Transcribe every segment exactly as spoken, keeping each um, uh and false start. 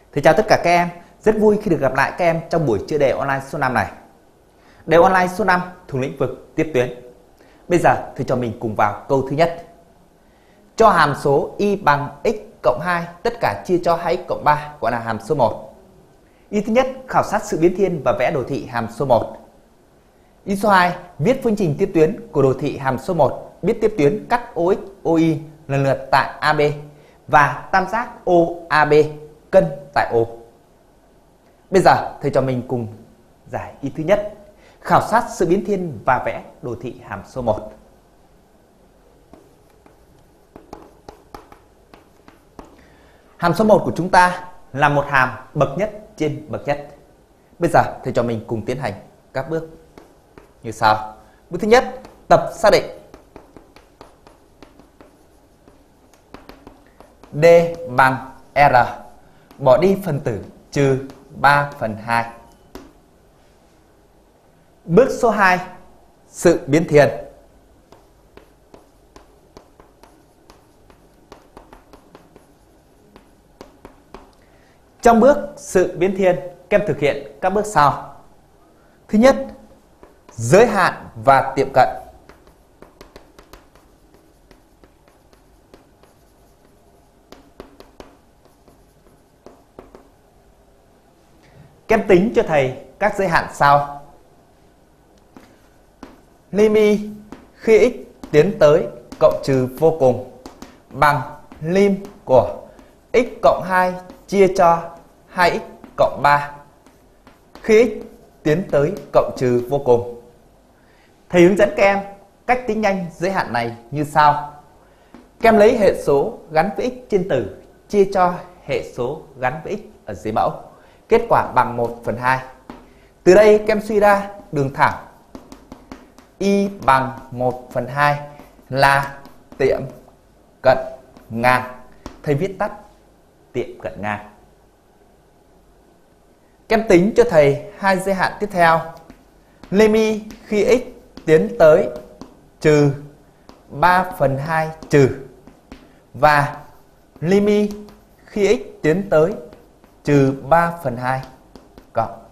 Thì chào tất cả các em, rất vui khi được gặp lại các em trong buổi chữa đề online số năm này. Đề online số năm thuộc lĩnh vực tiếp tuyến. Bây giờ thì cho mình cùng vào câu thứ nhất. Cho hàm số y bằng x cộng hai tất cả chia cho hai x cộng ba gọi là hàm số một. Y thứ nhất, khảo sát sự biến thiên và vẽ đồ thị hàm số một. Y số hai, viết phương trình tiếp tuyến của đồ thị hàm số một, biết tiếp tuyến cắt o ích, o y lần lượt tại a bê và tam giác o a bê cân tại O. Bây giờ thầy cho mình cùng giải y thứ nhất, khảo sát sự biến thiên và vẽ đồ thị hàm số một. Hàm số một của chúng ta là một hàm bậc nhất trên bậc nhất. Bây giờ thầy cho mình cùng tiến hành các bước như sau. Bước thứ nhất, tập xác định. D bằng R, bỏ đi phần tử trừ ba phần hai. Bước số hai, sự biến thiên. Trong bước sự biến thiên, các em thực hiện các bước sau. Thứ nhất, giới hạn và tiệm cận. Các em tính cho thầy các giới hạn sau. Lim y khi x tiến tới cộng trừ vô cùng bằng lim của x cộng hai chia cho hai x cộng ba khi x tiến tới cộng trừ vô cùng. Thầy hướng dẫn các em cách tính nhanh giới hạn này như sau. Các em lấy hệ số gắn với x trên tử chia cho hệ số gắn với x ở dưới mẫu. Kết quả bằng một phần hai. Từ đây các em suy ra đường thẳng y bằng một phần hai là tiệm cận ngang. Thầy viết tắt tiệm cận ngang. Các em tính cho thầy hai giới hạn tiếp theo. Lim y khi x tiến tới trừ ba phần hai trừ và lim y khi x tiến tới trừ ba phần hai cộng.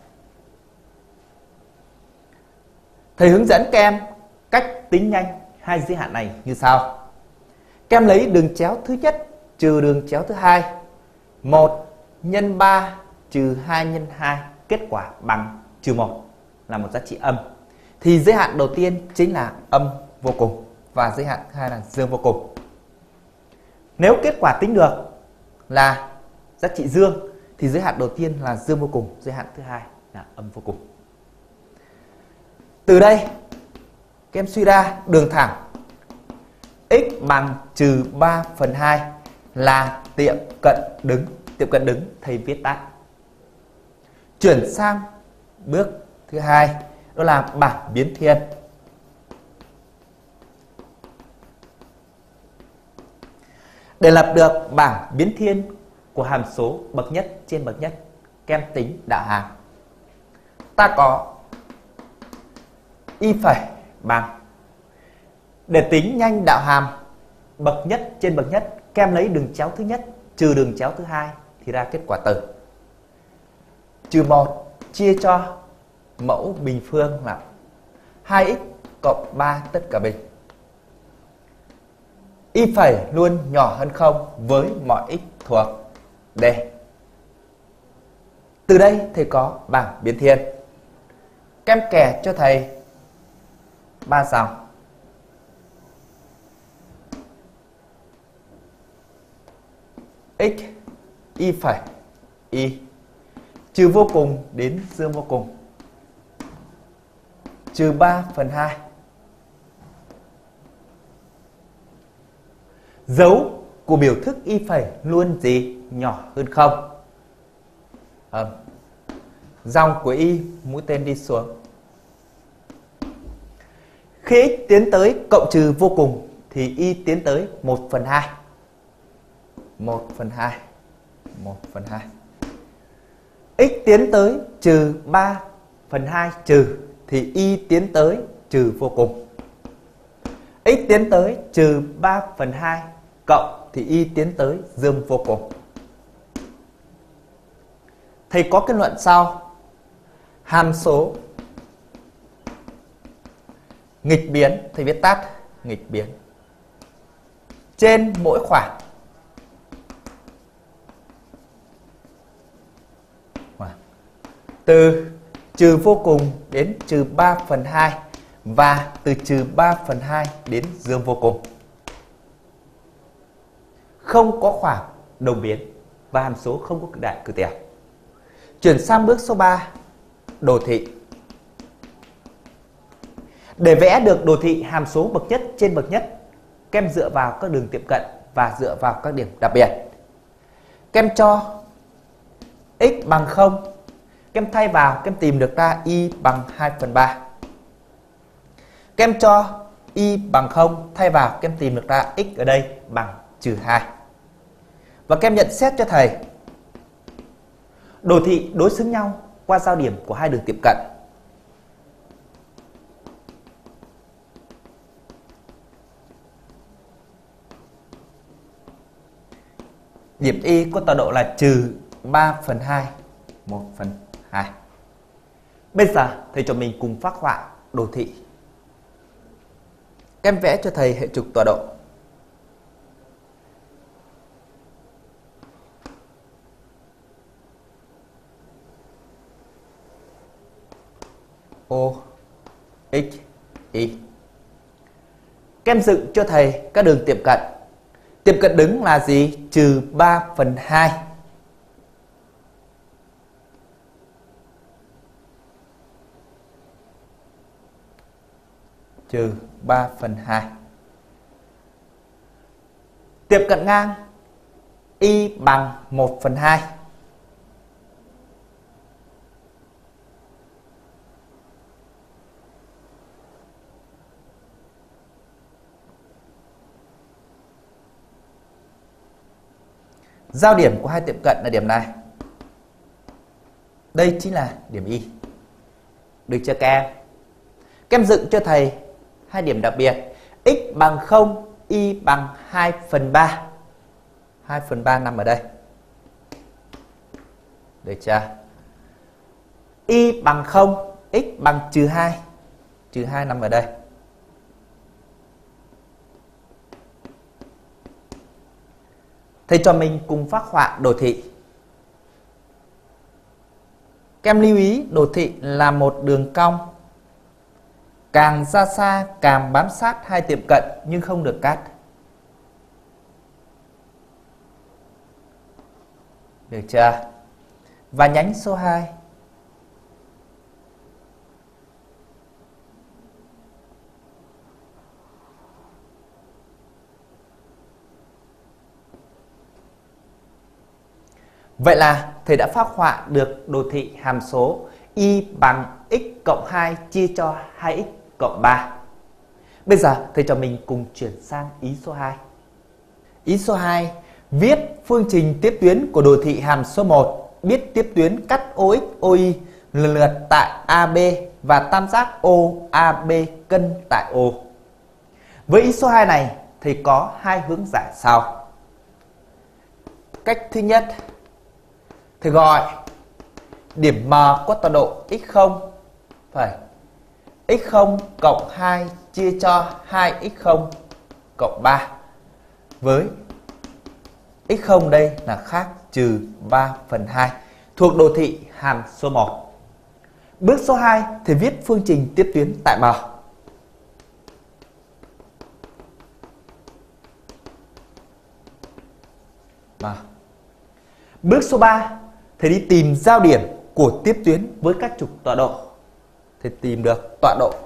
Thầy hướng dẫn các em cách tính nhanh hai giới hạn này như sau. Các em lấy đường chéo thứ nhất trừ đường chéo thứ hai. một nhân ba trừ hai nhân hai, kết quả bằng trừ một là một giá trị âm. Thì giới hạn đầu tiên chính là âm vô cùng và giới hạn thứ hai là dương vô cùng. Nếu kết quả tính được là giá trị dương thì giới hạn đầu tiên là dương vô cùng, giới hạn thứ hai là âm vô cùng. Từ đây các em suy ra đường thẳng x bằng trừ ba phần hai là tiệm cận đứng. Tiệm cận đứng thầy viết tắt. Chuyển sang bước thứ hai, đó là bảng biến thiên. Để lập được bảng biến thiên của hàm số bậc nhất trên bậc nhất, các em tính đạo hàm. Ta có y phẩy bằng. Để tính nhanh đạo hàm bậc nhất trên bậc nhất, các em lấy đường chéo thứ nhất trừ đường chéo thứ hai thì ra kết quả tử. Trừ một chia cho mẫu bình phương là hai x cộng ba tất cả bình. Y phẩy luôn nhỏ hơn không với mọi x thuộc D. Từ đây thầy có bảng biến thiên. Các em kẻ cho thầy ba dòng. X y phẩy y trừ vô cùng đến dương vô cùng trừ ba phần hai. Dấu của biểu thức y phẩy luôn gì? Nhỏ hơn không. À, dòng của y mũi tên đi xuống. Khi x tiến tới cộng trừ vô cùng thì y tiến tới một phần hai. một phần hai. một phần hai. X tiến tới trừ ba phần hai trừ thì y tiến tới trừ vô cùng. X tiến tới trừ ba phần hai cộng thì y tiến tới dương vô cùng. thầy có kết luận sau: hàm số nghịch biến, thầy viết tắt nghịch biến, trên mỗi khoảng từ trừ vô cùng đến trừ ba phần hai và từ trừ ba phần hai đến dương vô cùng, không có khoảng đồng biến và hàm số không có cực đại cực tiểu. Chuyển sang bước số ba, đồ thị. Để vẽ được đồ thị hàm số bậc nhất trên bậc nhất, các em dựa vào các đường tiệm cận và dựa vào các điểm đặc biệt. Các em cho x bằng không, các em thay vào, các em tìm được ra y bằng hai phần ba. Các em cho y bằng không, thay vào, các em tìm được ra x ở đây bằng trừ hai. Và các em nhận xét cho thầy đồ thị đối xứng nhau qua giao điểm của hai đường tiệm cận. Điểm y có tọa độ là trừ ba phần hai, một phần hai. Bây giờ thầy cho mình cùng phác họa đồ thị. Các em vẽ cho thầy hệ trục tọa độ. O, X, Y. Các em dựng cho thầy các đường tiệm cận. Tiệm cận đứng là gì? Trừ ba phần hai. Trừ ba phần hai. Tiệm cận ngang y bằng một phần hai. Giao điểm của hai tiệm cận là điểm này. Đây chính là điểm y. Được chưa các em? Các em dựng cho thầy hai điểm đặc biệt. X bằng không, y bằng hai phần ba. hai phần ba nằm ở đây. Được chưa? Y bằng không, x bằng trừ hai. Trừ hai nằm ở đây. Thầy cho mình cùng phác họa đồ thị. Các em lưu ý đồ thị là một đường cong. Càng ra xa càng bám sát hai tiệm cận nhưng không được cắt. Được chưa? Và nhánh số hai. Vậy là thầy đã phác họa được đồ thị hàm số y bằng x cộng hai chia cho hai x cộng ba. Bây giờ thầy cho mình cùng chuyển sang ý số hai. Ý số hai, viết phương trình tiếp tuyến của đồ thị hàm số một, biết tiếp tuyến cắt o x, o y lần lượt tại a bê và tam giác o a bê cân tại O. Với ý số hai này thầy có hai hướng giải sau. Cách thứ nhất, thầy gọi điểm M có tọa độ x không phải x không cộng hai chia cho hai x không cộng ba, với x không đây là khác trừ ba phần hai, thuộc đồ thị hàm số một. Bước số hai thì viết phương trình tiếp tuyến tại M. M. Bước số ba thầy đi tìm giao điểm của tiếp tuyến với các trục tọa độ. Thầy tìm được tọa độ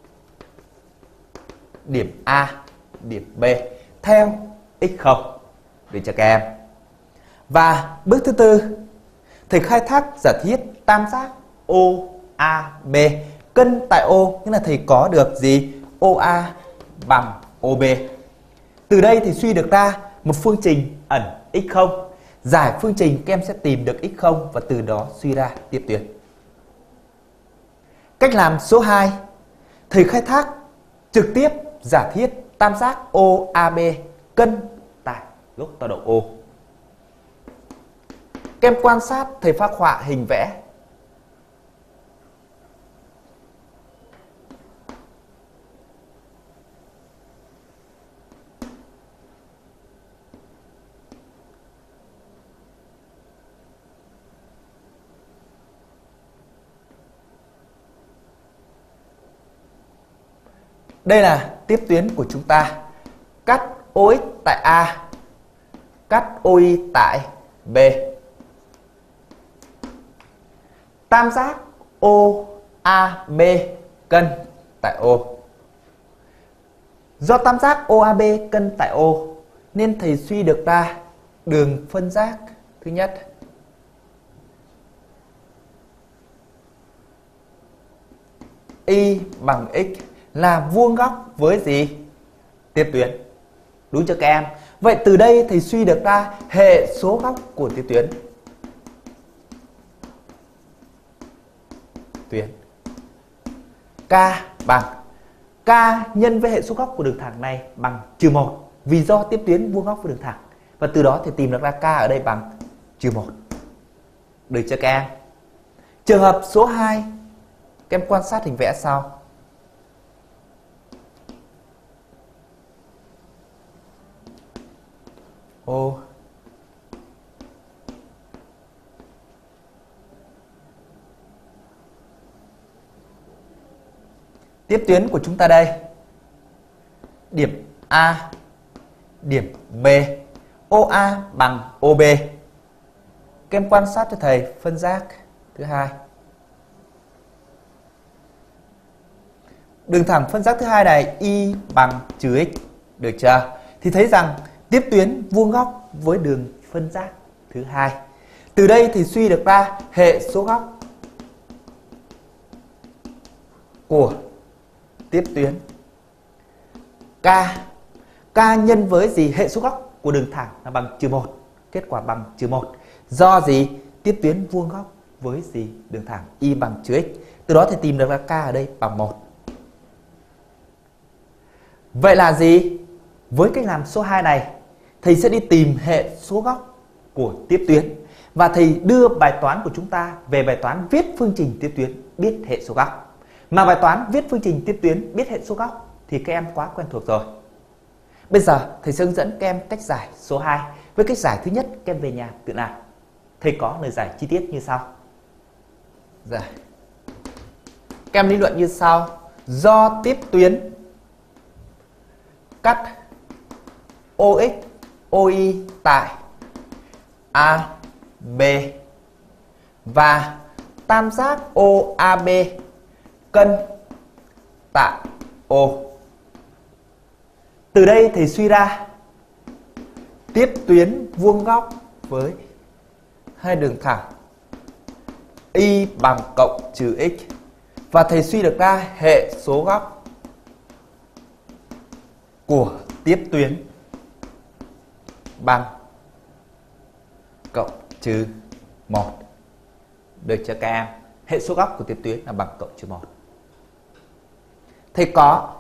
điểm A, điểm B theo x không. Được cho các em. Và bước thứ tư, thầy khai thác giả thiết tam giác o a bê cân tại O, nghĩa là thầy có được gì? o a bằng o bê. Từ đây thì suy được ra một phương trình ẩn x không. Giải phương trình các em sẽ tìm được x không và từ đó suy ra tiếp tuyến. Cách làm số hai, thầy khai thác trực tiếp giả thiết tam giác o a bê cân tại góc tọa độ O. Các em quan sát thầy phác họa hình vẽ. Đây là tiếp tuyến của chúng ta. Cắt ô ích tại A, cắt ô y tại B. Tam giác ô a bê cân tại O. Do tam giác ô a bê cân tại O nên thầy suy được ra đường phân giác thứ nhất y bằng x là vuông góc với gì? Tiếp tuyến. Đúng chưa các em? Vậy từ đây thầy suy được ra hệ số góc của tiếp tuyến. Tuyến K bằng K nhân với hệ số góc của đường thẳng này bằng trừ một, vì do tiếp tuyến vuông góc với đường thẳng. Và từ đó thì tìm được ra K ở đây bằng trừ một. Được chưa các em? Trường hợp số hai, các em quan sát hình vẽ sau. Ô tiếp tuyến của chúng ta đây. Điểm A, điểm B. ô a bằng ô bê. Các em quan sát cho thầy phân giác thứ hai. Đường thẳng phân giác thứ hai này y bằng trừ x. Được chưa? Thì thấy rằng tiếp tuyến vuông góc với đường phân giác thứ hai. Từ đây thì suy được ra hệ số góc của tiếp tuyến K. K nhân với gì? Hệ số góc của đường thẳng là bằng trừ một. Kết quả bằng trừ một. Do gì? Tiếp tuyến vuông góc với gì? Đường thẳng y bằng trừ x. Từ đó thì tìm được ra K ở đây bằng một. Vậy là gì? Với cách làm số hai này, thầy sẽ đi tìm hệ số góc của tiếp tuyến. Và thầy đưa bài toán của chúng ta về bài toán viết phương trình tiếp tuyến biết hệ số góc. Mà bài toán viết phương trình tiếp tuyến biết hệ số góc thì các em quá quen thuộc rồi. Bây giờ thầy sẽ hướng dẫn các em cách giải số hai. Với cách giải thứ nhất, các em về nhà tự làm. Thầy có lời giải chi tiết như sau. Giải. Các em lý luận như sau. Do tiếp tuyến cắt ô ích, ô y tại a bê và tam giác ô a bê cân tại O. Từ đây thầy suy ra tiếp tuyến vuông góc với hai đường thẳng y bằng cộng trừ x. Và thầy suy được ra hệ số góc của tiếp tuyến bằng cộng trừ một. Được chưa các em? Hệ số góc của tiếp tuyến là bằng cộng trừ một. Thầy có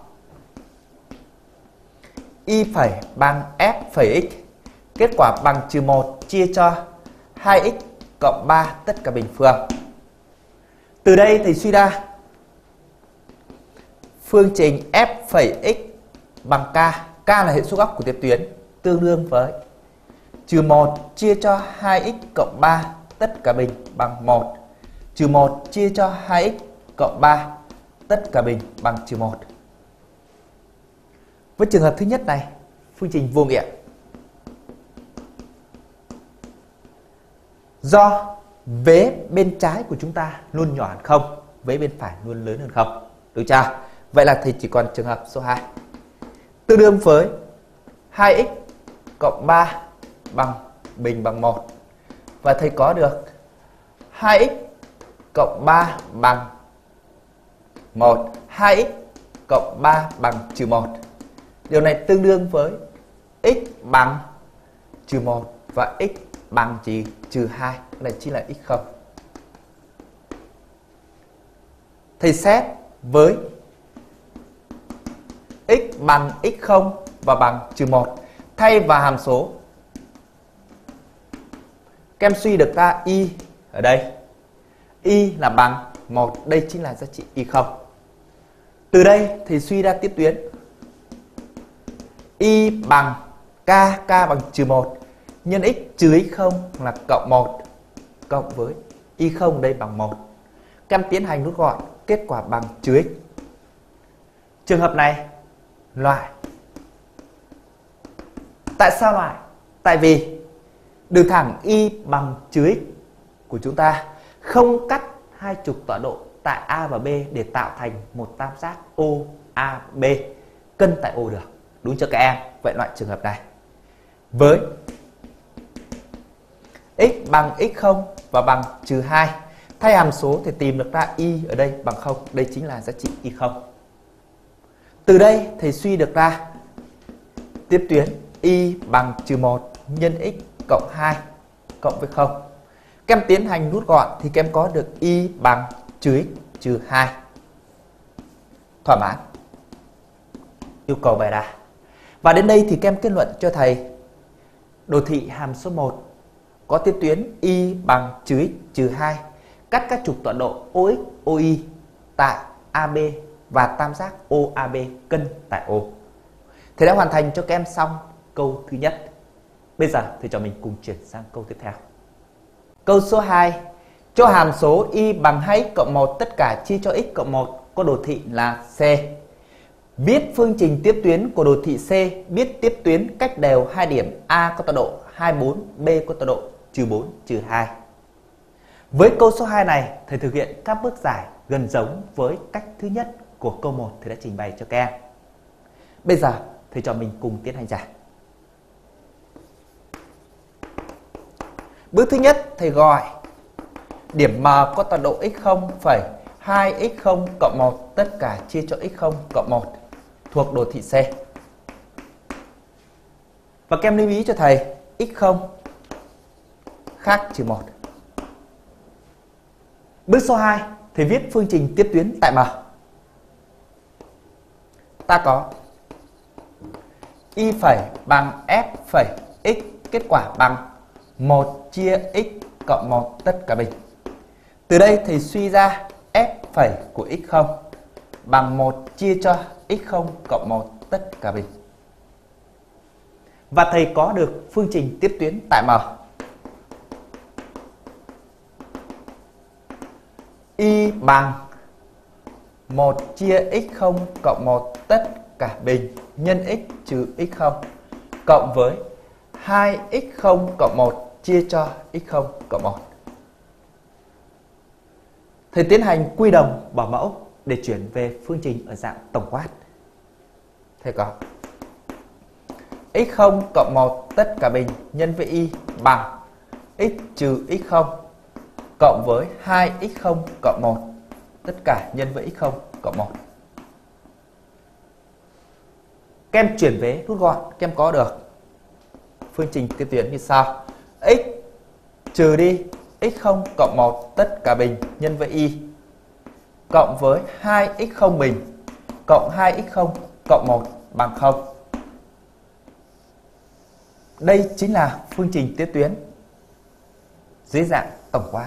y phẩy bằng f phẩy x. Kết quả bằng trừ một chia cho hai x cộng ba tất cả bình phương. Từ đây thầy suy ra phương trình f phẩy x bằng k. K là hệ số góc của tiếp tuyến, tương đương với trừ một chia cho hai x cộng ba tất cả bình bằng một. Trừ một chia cho hai x cộng ba tất cả bình bằng trừ một. Với trường hợp thứ nhất này, phương trình vô nghiệm. Do vế bên trái của chúng ta luôn nhỏ hơn không, vế bên phải luôn lớn hơn không. Được chưa? Vậy là thầy chỉ còn trường hợp số hai. Tương đương với hai x cộng ba bằng bình bằng một. Và thầy có được hai x cộng ba bằng một. hai x cộng ba bằng trừ một. Điều này tương đương với x bằng trừ một và x bằng chỉ trừ hai. Cái này chính là x không. Thầy xét với x bằng x không và bằng trừ một. Thay vào hàm số, Kem suy được ra y ở đây. Y là bằng một, đây chính là giá trị y không. Từ đây thì suy ra tiếp tuyến. Y bằng k, k bằng trừ một nhân x trừ x không là cộng một cộng với y không đây bằng một. Các em tiến hành rút gọn, kết quả bằng trừ x. Trường hợp này loại. Tại sao loại? Tại vì đường thẳng y bằng trừ x của chúng ta không cắt hai trục tọa độ tại A và B để tạo thành một tam giác O A B cân tại O được. Đúng chưa các em? Vậy loại trường hợp này với x bằng x không và bằng trừ hai, thay hàm số thì tìm được ra y ở đây bằng không, đây chính là giá trị y không. Từ đây thì suy được ra tiếp tuyến y bằng trừ một nhân x cộng hai cộng với không. Các em tiến hành rút gọn thì các em có được y bằng trừ x trừ hai. Thỏa mãn yêu cầu bài đa. Và đến đây thì các em kết luận cho thầy đồ thị hàm số một có tiếp tuyến y bằng trừ x trừ hai cắt các trục tọa độ O X, O Y tại A B và tam giác O A B cân tại O. Thầy đã hoàn thành cho các em xong câu thứ nhất. Bây giờ thì cho mình cùng chuyển sang câu tiếp theo. Câu số hai. Cho hàm số y bằng hai x cộng một tất cả chia cho x cộng một có đồ thị là C. Viết phương trình tiếp tuyến của đồ thị C, biết tiếp tuyến cách đều hai điểm A có tọa độ hai mươi bốn, B có tọa độ trừ bốn, trừ hai. Với câu số hai này, thầy thực hiện các bước giải gần giống với cách thứ nhất của câu một thầy đã trình bày cho các em. Bây giờ thầy cho mình cùng tiến hành giải. Bước thứ nhất, thầy gọi điểm M có tọa độ x không phẩy hai x không cộng một tất cả chia cho x không cộng một thuộc đồ thị C. Và các em lưu ý cho thầy x không khác trừ một. Bước số hai, thầy viết phương trình tiếp tuyến tại M. Ta có y phẩy bằng f phẩy x, kết quả bằng một chia x cộng một tất cả bình. Từ đây thầy suy ra f phẩy của x không bằng một chia cho x không cộng một tất cả bình. Và thầy có được phương trình tiếp tuyến tại M. Y bằng một chia x không cộng một tất cả bình nhân x trừ x không cộng với hai x không cộng một chia cho x không cộng một. Thầy tiến hành quy đồng bỏ mẫu để chuyển về phương trình ở dạng tổng quát. Thầy có x không cộng một tất cả bình nhân với y bằng x trừ x không cộng với hai x không cộng một tất cả nhân với x không cộng một. Các em chuyển vế rút gọn, các em có được phương trình tiếp tuyến như sau: x trừ đi x không cộng một tất cả bình nhân với y cộng với hai x không bình cộng hai x không cộng một bằng không. Đây chính là phương trình tiếp tuyến dưới dạng tổng quát.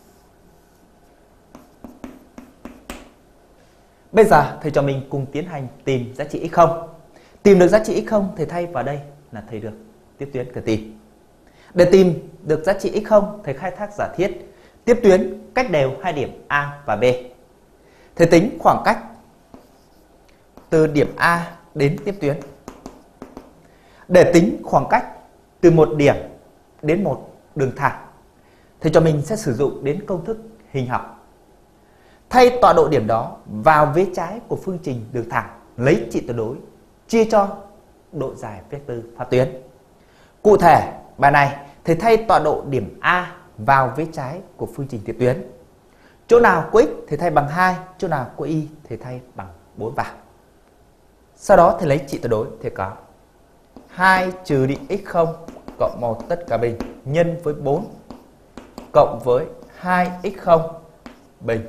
Bây giờ thầy cho mình cùng tiến hành tìm giá trị x không. Tìm được giá trị x không, thầy thay vào đây là thầy được tiếp tuyến cần tìm. Để tìm được giá trị x không, thầy khai thác giả thiết tiếp tuyến cách đều hai điểm A và B. Thầy tính khoảng cách từ điểm A đến tiếp tuyến. Để tính khoảng cách từ một điểm đến một đường thẳng, thầy cho mình sẽ sử dụng đến công thức hình học. Thay tọa độ điểm đó vào vế trái của phương trình đường thẳng, lấy trị tuyệt đối chia cho độ dài vectơ phá tuyến. Cụ thể, bài này thầy thay tọa độ điểm A vào vế trái của phương trình tiếp tuyến. Chỗ nào có x thầy thay bằng hai, chỗ nào có y thầy thay bằng bốn vào. Sau đó thầy lấy trị tuyệt đối, thầy có hai trừ đi x không cộng một tất cả bình nhân với bốn cộng với hai x không bình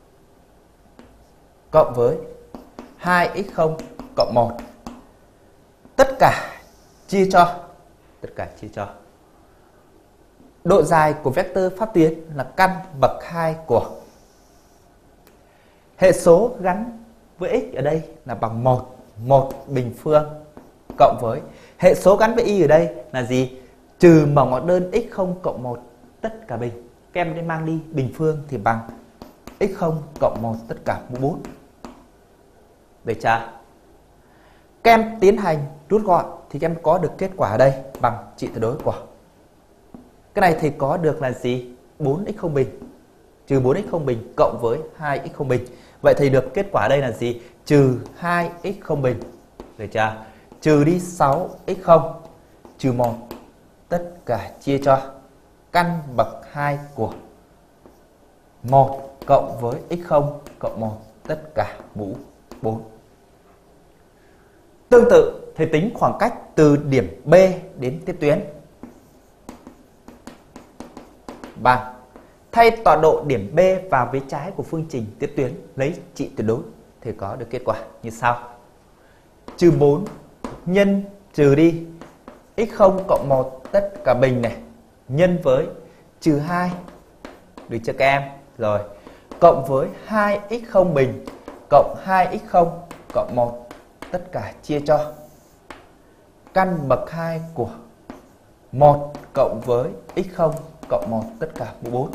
cộng với hai x không cộng một tất cả chia cho tất cả chia cho độ dài của vectơ pháp tuyến là căn bậc hai của hệ số gắn với x ở đây là bằng một, một bình phương cộng với hệ số gắn với y ở đây là gì? Trừ mở ngoặc đơn x không cộng một tất cả bình. Các em nên mang đi bình phương thì bằng x không cộng một tất cả mũ bốn. Được chưa? Các em tiến hành rút gọn thì các em có được kết quả ở đây bằng trị tuyệt đối của cái này thì có được là gì? bốn x không bình trừ bốn x không bình cộng với hai x không bình. Vậy thì được kết quả đây là gì? Trừ hai x không bình. Được chưa? Trừ đi sáu x không trừ một tất cả chia cho căn bậc hai của một cộng với x không cộng một tất cả mũ bốn. Tương tự thầy tính khoảng cách từ điểm B đến tiếp tuyến bằng thay tọa độ điểm B vào vế trái của phương trình tiếp tuyến lấy trị tuyệt đối thì có được kết quả như sau. Trừ bốn nhân trừ đi x không cộng một tất cả bình này nhân với trừ hai được cho các em rồi cộng với hai x không bình cộng hai x không cộng một tất cả chia cho căn bậc hai của một cộng với x không cộng một tất cả mũ bốn.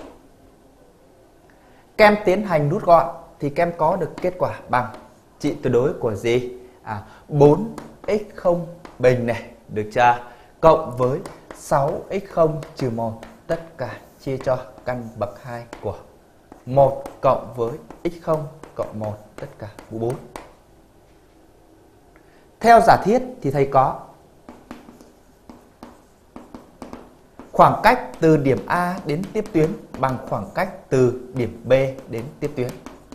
Các em tiến hành rút gọn thì các em có được kết quả bằng trị tuyệt đối của gì? À, bốn x không bình này, được chưa? Cộng với sáu x không trừ một tất cả chia cho căn bậc hai của một cộng với x không cộng một tất cả mũ bốn. Theo giả thiết thì thầy có khoảng cách từ điểm A đến tiếp tuyến bằng khoảng cách từ điểm B đến tiếp tuyến.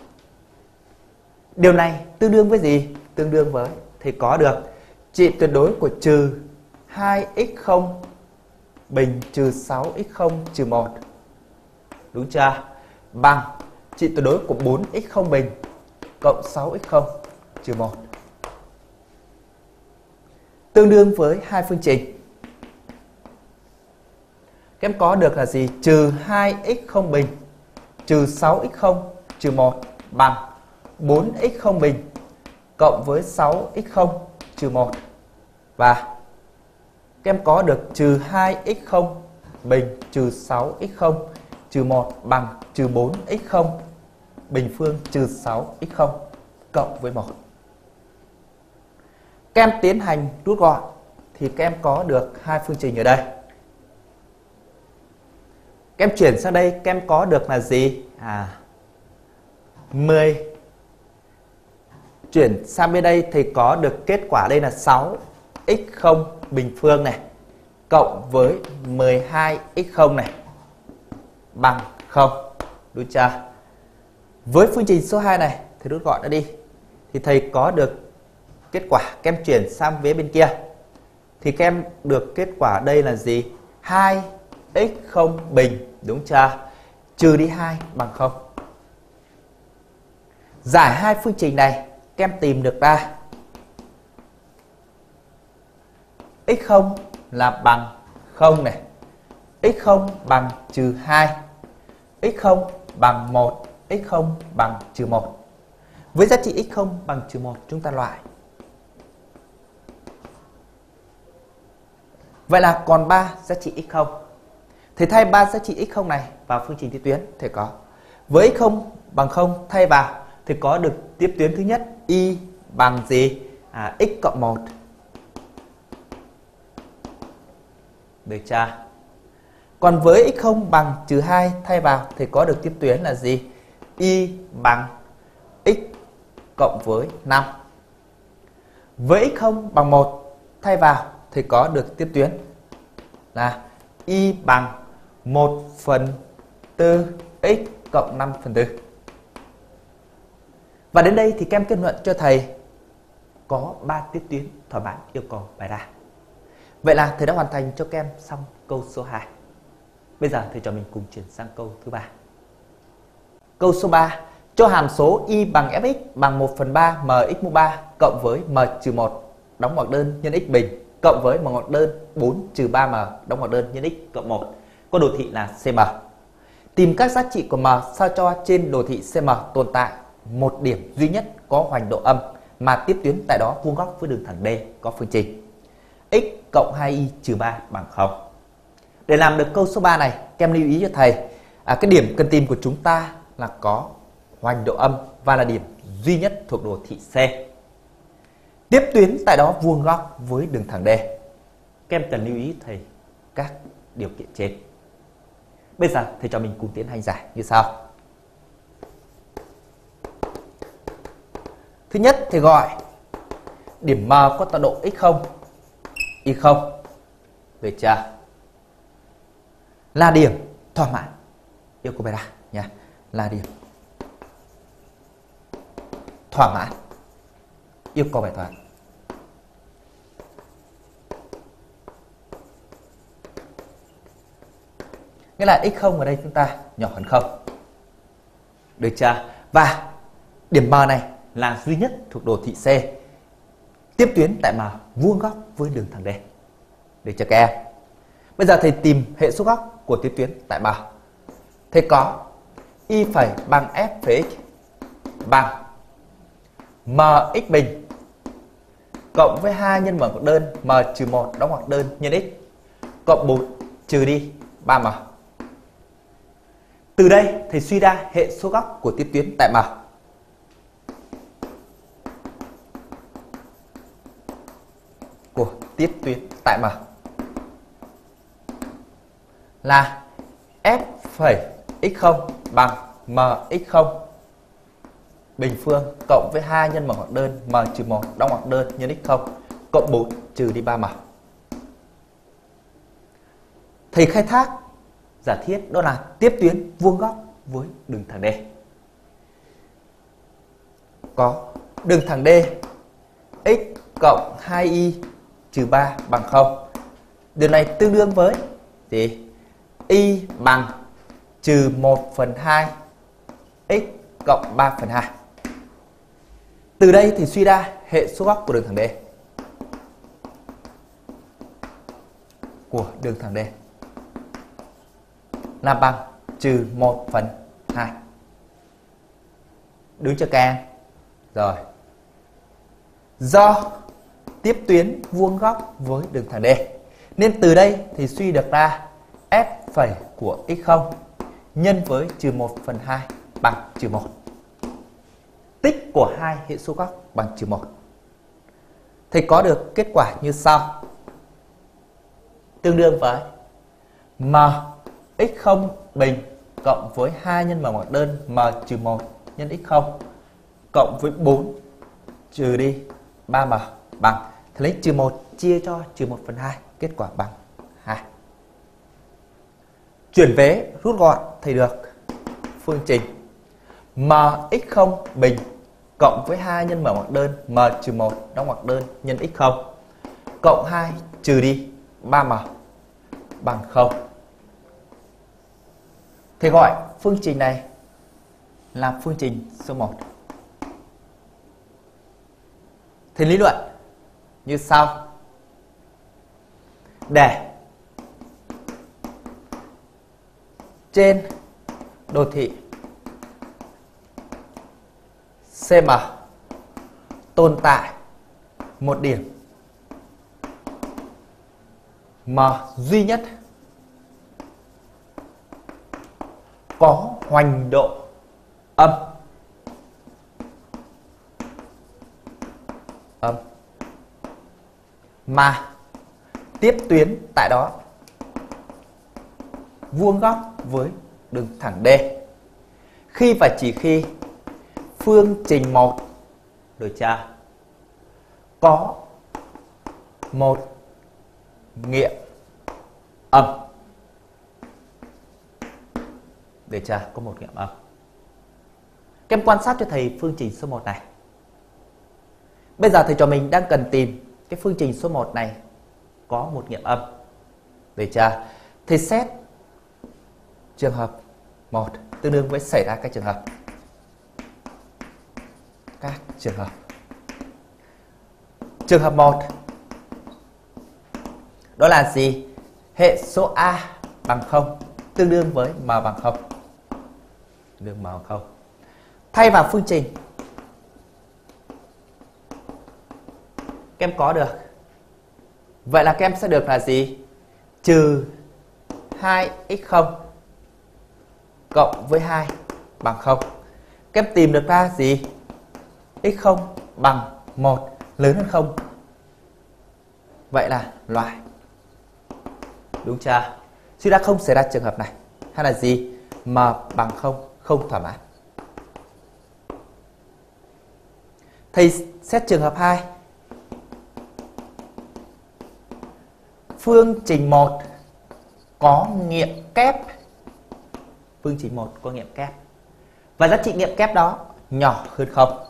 Điều này tương đương với gì? Tương đương với thầy có được trị tuyệt đối của trừ hai x không bình trừ sáu x không trừ một. Đúng chưa? Bằng trị tuyệt đối của bốn x không bình cộng sáu x không trừ một. Tương đương với hai phương trình. Các em có được là gì? Trừ hai x không bình trừ sáu x không trừ một bằng bốn x không bình cộng với sáu x không trừ một. Và các em có được trừ hai x không bình trừ sáu x không trừ một bằng trừ bốn x không bình phương trừ sáu x không cộng với một. Các em tiến hành rút gọn thì các em có được hai phương trình ở đây. Các em chuyển sang đây, các em có được là gì? À, mười. Chuyển sang bên đây thì có được kết quả đây là sáu x không bình phương này cộng với mười hai x không này bằng không. Đúng chưa? Với phương trình số hai này thì rút gọn nó đi thì thầy có được kết quả. Các em chuyển sang vế bên kia thì các em được kết quả đây là gì? hai x không bình, đúng chưa? Trừ đi hai bằng không. Giải hai phương trình này các em tìm được ra x không là bằng không này, x không bằng trừ hai, x không bằng một, x không bằng trừ một. Với giá trị x không bằng trừ một chúng ta loại. Vậy là còn ba giá trị x không. Thì thay ba giá trị x không này vào phương trình tiếp tuyến thì có. Với x không bằng không thay vào thì có được tiếp tuyến thứ nhất y bằng gì? À, x cộng một. Được chưa? Còn với x không bằng trừ hai thay vào thì có được tiếp tuyến là gì? Y bằng x cộng với năm. Với x không bằng một thay vào thì có được tiếp tuyến là y bằng một phần tư x cộng năm phần tư. Và đến đây thì các em kết luận cho thầy có ba tiếp tuyến thỏa mãn yêu cầu bài ra. Vậy là thầy đã hoàn thành cho các em xong câu số hai. Bây giờ thầy cho mình cùng chuyển sang câu thứ ba. Câu số ba, cho hàm số y bằng fx bằng một phần ba mx mũ ba cộng với m trừ một đóng ngoặc đơn nhân x bình cộng với mở ngoặc đơn bốn trừ ba m đóng ngoặc đơn nhân x cộng một có đồ thị là xê em. Tìm các giá trị của m sao cho trên đồ thị xê em tồn tại một điểm duy nhất có hoành độ âm mà tiếp tuyến tại đó vuông góc với đường thẳng D có phương trình x cộng hai y trừ ba bằng không. Để làm được câu số ba này, các em lưu ý cho thầy à, cái điểm cần tìm của chúng ta là có hoành độ âm và là điểm duy nhất thuộc đồ thị C. Tiếp tuyến tại đó vuông góc với đường thẳng D. Các em cần lưu ý thầy các điều kiện trên. Bây giờ thầy cho mình cùng tiến hành giải như sau. Thứ nhất, thầy gọi điểm M có tọa độ x không, y không, được chưa? Là điểm thỏa mãn yêu cầu bài đa nha, là điểm thỏa mãn yêu cầu bài toán. Nghĩa là x không ở đây chúng ta nhỏ hơn không. Được chưa? Và điểm M này là duy nhất thuộc đồ thị C. Tiếp tuyến tại M vuông góc với đường thẳng D. Được chưa các em? Bây giờ thầy tìm hệ số góc của tiếp tuyến tại M. Thầy có y phẩy bằng f phẩy x bằng mx bình cộng với hai nhân mở ngoặc đơn m trừ một đóng ngoặc đơn nhân x cộng một trừ đi ba m. Từ đây thầy suy ra hệ số góc của tiếp tuyến tại M. Của tiếp tuyến tại M là f phẩy x không bằng mx không bình phương cộng với hai nhân mở ngoặc đơn m trừ một đóng ngoặc đơn nhân x không cộng bốn trừ đi ba m. Thầy khai thác giả thiết đó là tiếp tuyến vuông góc với đường thẳng D. Có đường thẳng D x cộng hai y trừ ba bằng không. Điều này tương đương với gì? Y bằng trừ một phần hai x cộng ba phần hai. Từ đây thì suy ra hệ số góc của đường thẳng D. Của đường thẳng D là bằng trừ một phần hai. Đúng chưa các em? Rồi. Do tiếp tuyến vuông góc với đường thẳng D nên từ đây thì suy được ra f phẩy của x không nhân với trừ một phần hai bằng trừ một. Tích của hai hệ số góc bằng trừ một. Thầy có được kết quả như sau. Tương đương với m x không bình cộng với hai nhân mở ngoặc đơn m trừ một nhân x không cộng với bốn trừ đi ba m bằng, thầy lấy trừ một chia cho trừ một phần hai, kết quả bằng hai. Chuyển vế rút gọn thầy được phương trình mx không bình cộng với hai nhân mở ngoặc đơn m trừ một đóng ngoặc đơn nhân x không cộng hai trừ đi ba m bằng không. Thầy gọi phương trình này là phương trình số một. Thầy lý luận như sau. Để trên đồ thị xê em tồn tại một điểm M duy nhất có hoành độ âm âm mà tiếp tuyến tại đó vuông góc với đường thẳng D khi và chỉ khi phương trình một được chưa? Có một nghiệm âm. Được chưa? Có một nghiệm âm. Các em quan sát cho thầy phương trình số một này. Bây giờ thầy trò mình đang cần tìm cái phương trình số một này có một nghiệm âm. Được chưa? Thầy xét trường hợp một tương đương với xảy ra các trường hợp. Các trường hợp. Trường hợp một đó là gì? Hệ số A bằng không, tương đương với m bằng không. Tương đương m bằng không. Thay vào phương trình, các em có được. Vậy là các em sẽ được là gì? Trừ hai x không cộng với hai bằng không. Các em tìm được ra gì? x không bằng một lớn hơn không. Vậy là loại. Đúng chưa? Suy ra không xảy ra trường hợp này. Hay là gì? M bằng không, không thỏa mãn. Thầy xét trường hợp hai. Phương trình một có nghiệm kép. Phương trình một có nghiệm kép. Và giá trị nghiệm kép đó nhỏ hơn không.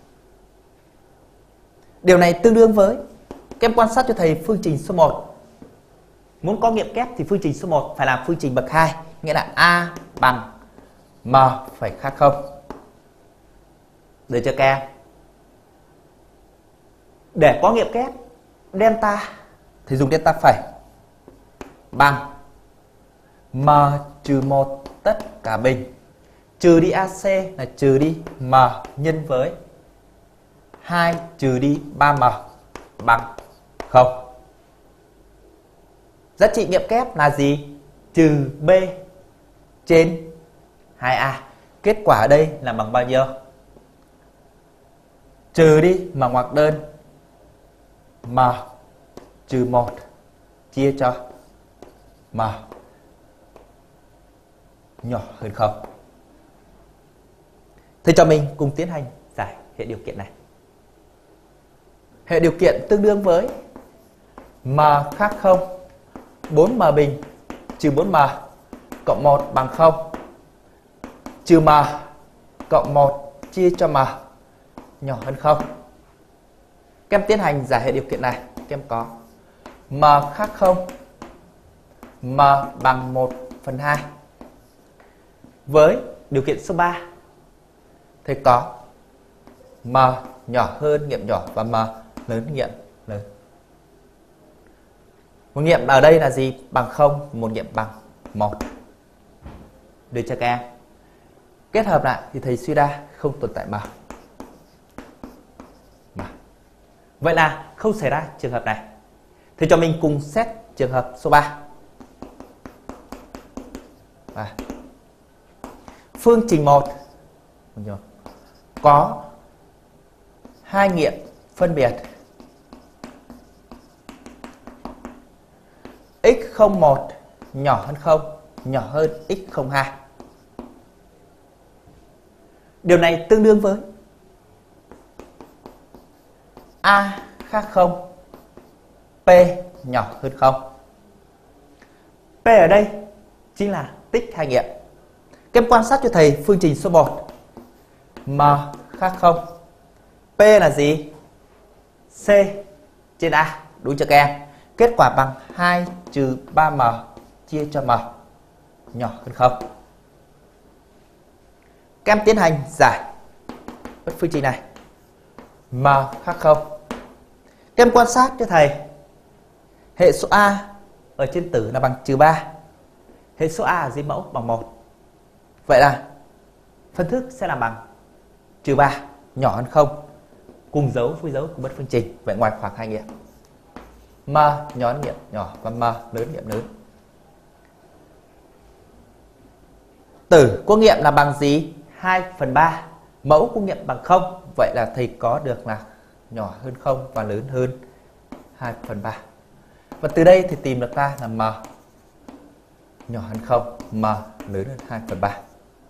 Điều này tương đương với, các em quan sát cho thầy phương trình số một. Muốn có nghiệm kép thì phương trình số một phải làm phương trình bậc hai. Nghĩa là A bằng M phải khác không. Được chưa các em? Để có nghiệm kép, delta thì dùng delta phẩy bằng M trừ một tất cả bình. Trừ đi a xê là trừ đi M nhân với hai trừ đi ba m bằng không. Giá trị nghiệm kép là gì? Trừ B trên hai a. Kết quả ở đây là bằng bao nhiêu? Trừ đi mà ngoặc đơn M trừ một chia cho M nhỏ hơn không. Thầy cho mình cùng tiến hành giải hệ điều kiện này. Hệ điều kiện tương đương với M khác không, bốn m bình trừ bốn m cộng một bằng không, trừ m cộng một chia cho m nhỏ hơn không. Các em tiến hành giải hệ điều kiện này. Các em có m khác không, m bằng một phần hai. Với điều kiện số ba, thầy có m nhỏ hơn nghiệm nhỏ và m lớn hơn nghiệm lớn. Một nghiệm ở đây là gì? Bằng không, một nghiệm bằng một. Được cho các em? Kết hợp lại thì thầy suy ra không tồn tại m. m. Vậy là không xảy ra trường hợp này. Thầy cho mình cùng xét trường hợp số ba. À. Phương trình một có hai nghiệm phân biệt x không một nhỏ hơn không, nhỏ hơn x không hai. Điều này tương đương với A khác không, P nhỏ hơn không. P ở đây chính là tích hai nghiệm. Các em quan sát cho thầy phương trình số một. M khác không. P là gì? C trên A. Đúng chưa các em? Kết quả bằng hai trừ ba m chia cho m nhỏ hơn không. Các em tiến hành giải phương trình này. M khác không. Các em quan sát cho thầy hệ số A ở trên tử là bằng trừ ba. Hệ số A ở dưới mẫu bằng một. Vậy là phân thức sẽ là bằng trừ ba nhỏ hơn không, cùng dấu với dấu của bất phương trình. Vậy ngoài khoảng hai nghiệm. M nhỏ hơn nghiệm nhỏ và m lớn nghiệm lớn. Tử của nghiệm là bằng gì? hai phần ba. Mẫu của nghiệm bằng không. Vậy là thầy có được là nhỏ hơn không và lớn hơn hai phần ba. Và từ đây thì tìm được ra là m nhỏ hơn không, m lớn hơn hai phần ba.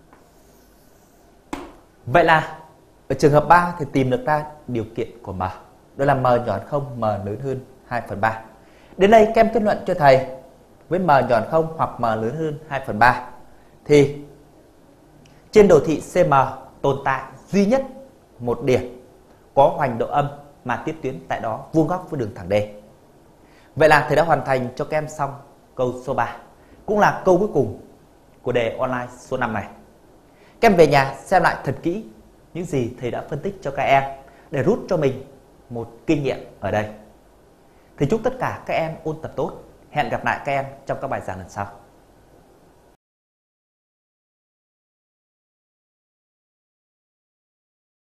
Vậy là ở trường hợp ba thì tìm được ra điều kiện của m. Đó là m nhỏ hơn không, m lớn hơn hai phần ba. Đến đây các em kết luận cho thầy với m nhỏ hơn không hoặc m lớn hơn hai phần ba thì trên đồ thị xê em tồn tại duy nhất một điểm có hoành độ âm mà tiếp tuyến tại đó vuông góc với đường thẳng D. Vậy là thầy đã hoàn thành cho các em xong câu số ba. Cũng là câu cuối cùng của đề online số năm này. Các em về nhà xem lại thật kỹ những gì thầy đã phân tích cho các em để rút cho mình một kinh nghiệm ở đây. Thầy chúc tất cả các em ôn tập tốt. Hẹn gặp lại các em trong các bài giảng lần sau.